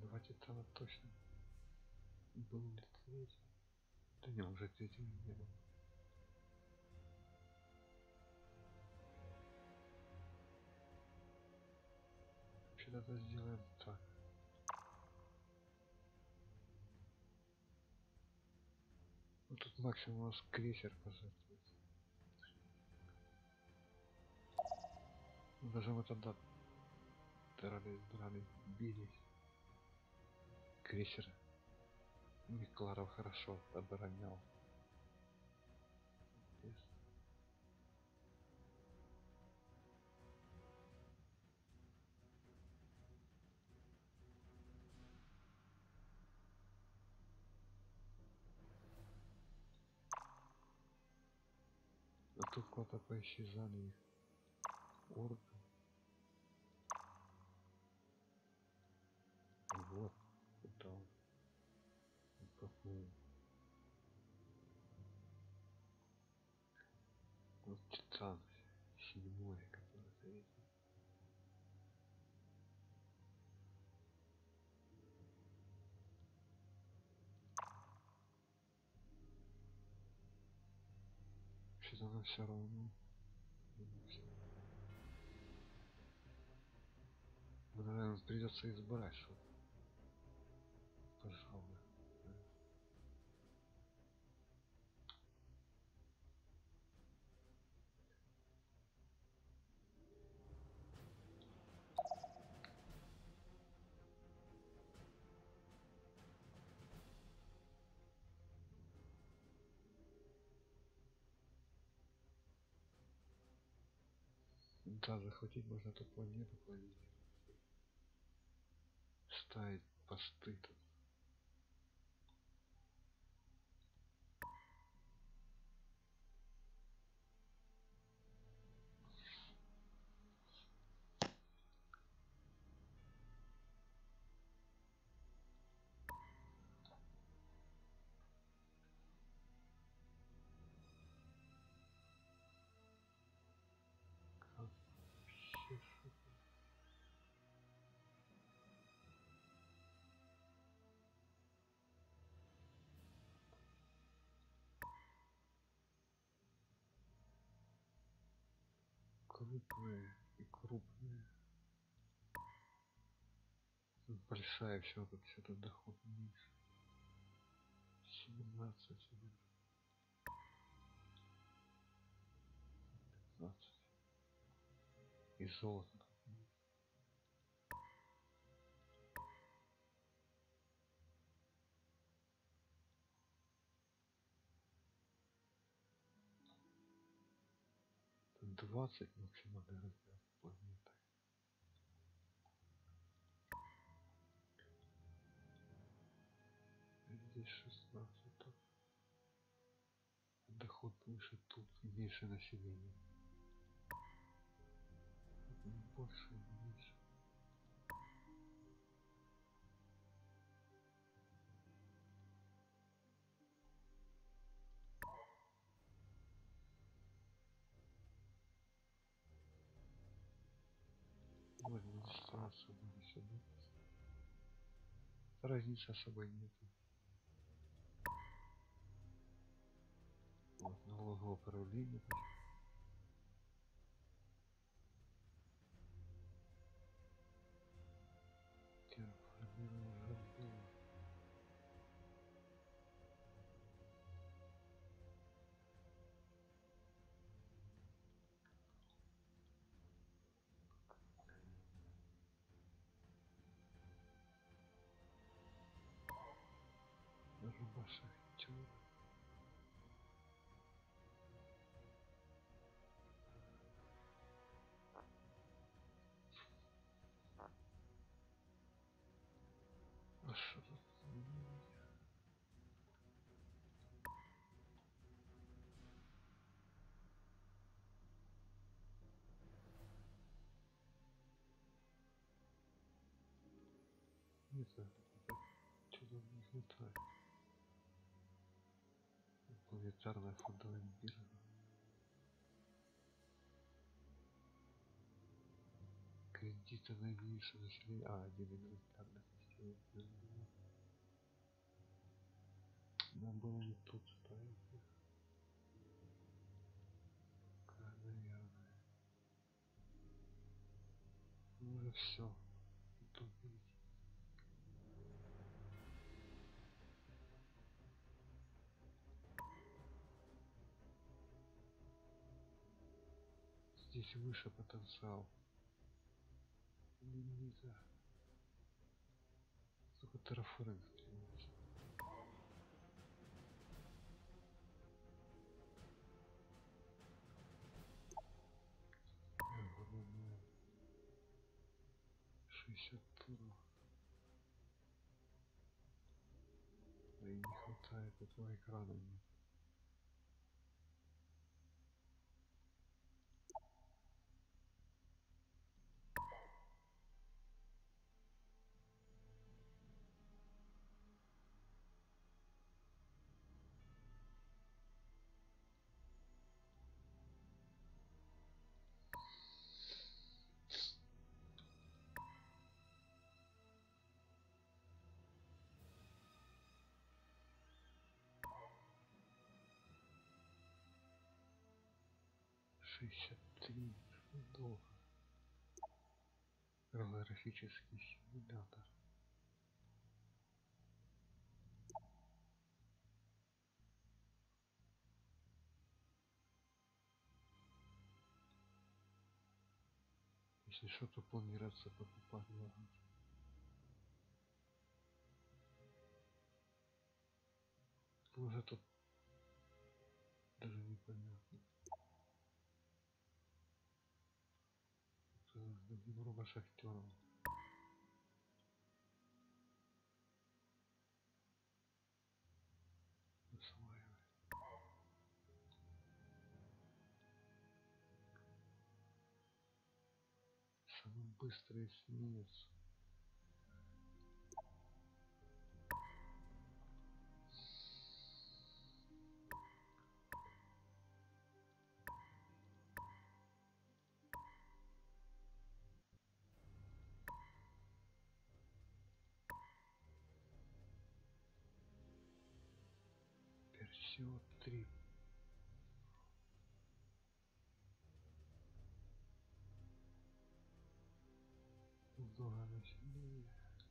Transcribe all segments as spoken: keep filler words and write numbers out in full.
Два титана точно. Был ли третий? Да не, уже третий не был. Что-то сделаем так. Ну, тут максимум у нас крейсер пожертвует. Даже мы тогда дрались, дрались, бились. Крейсер Микларов хорошо оборонял. Yes. А тут куда-то поисчезали их орды. Вот, это он. Какой. Вот титан седьмой, который третий. Что-то она все равно. Ну, наверное, придется избрать что-то. Пожалуй. Да, захватить можно эту планету, планету. Ставить посты тут. Крупные и крупные. Большая все тут, все тут доход вниз. семнадцать, пятнадцать. И золото. двадцать максимальный размер планеты. Здесь шестнадцать. Тут доход выше, тут меньше населения. Больше, меньше. Можно стараться будет сюда. Разницы особой нету. Вот налоговое управление. Терраформирование уже было. Руба шахтер. А что тут? Не знаю, что-то не хватает. Планетарная фондовая биржа. Кредиты новейшие населения. А, один миллиардная система. Нам было не тут ставить их. Наверное. Уже все. Тупить. Здесь выше потенциал. Нельзя. Сколько терраформинг стремится. шестьдесят туров. Да и не хватает этого экрана. Нет. шестьдесят три. Долго. Голографический симулятор. Если что-то планируется покупать, ладно. Уже тут даже непонятно. Тут много шахтеров. Осваивай. Самый быстрый снец. Персио три. Зона населения.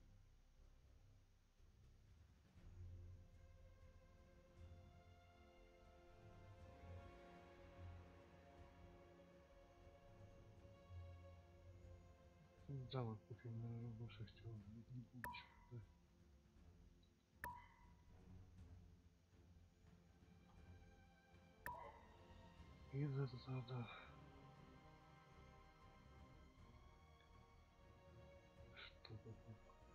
Да, вот купим на работу шахтеров, не будешь. Да. И надо. Что такое?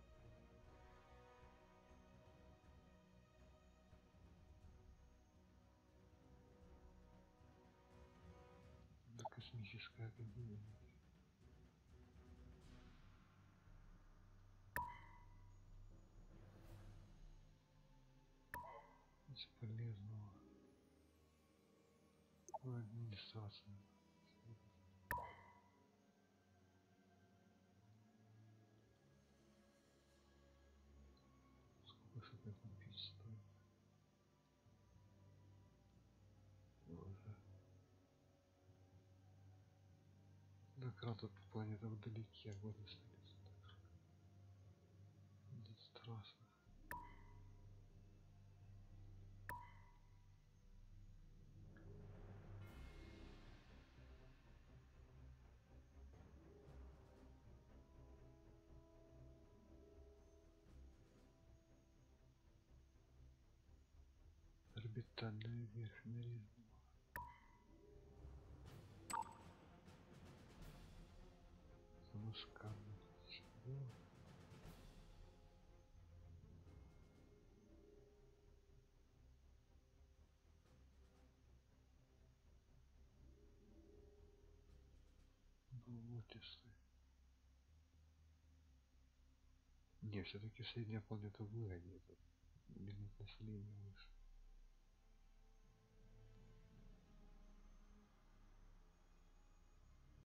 Да, космическая академия. Бесполезного. Ну, администрация. Сколько же это купить стоит? Уже. Экран тут по планете вдалеке, а годы остались. Здесь страшно. Орбитальная верфь нарезала. Самосканный. Чего? Болотисты. Не, все-таки средняя планета выгоднее. Тут лимит населения выше.